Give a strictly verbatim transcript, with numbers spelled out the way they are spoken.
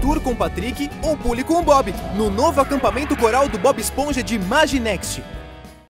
tour com o Patrick ou pule com o Bob, no novo acampamento coral do Bob Esponja de Maginext.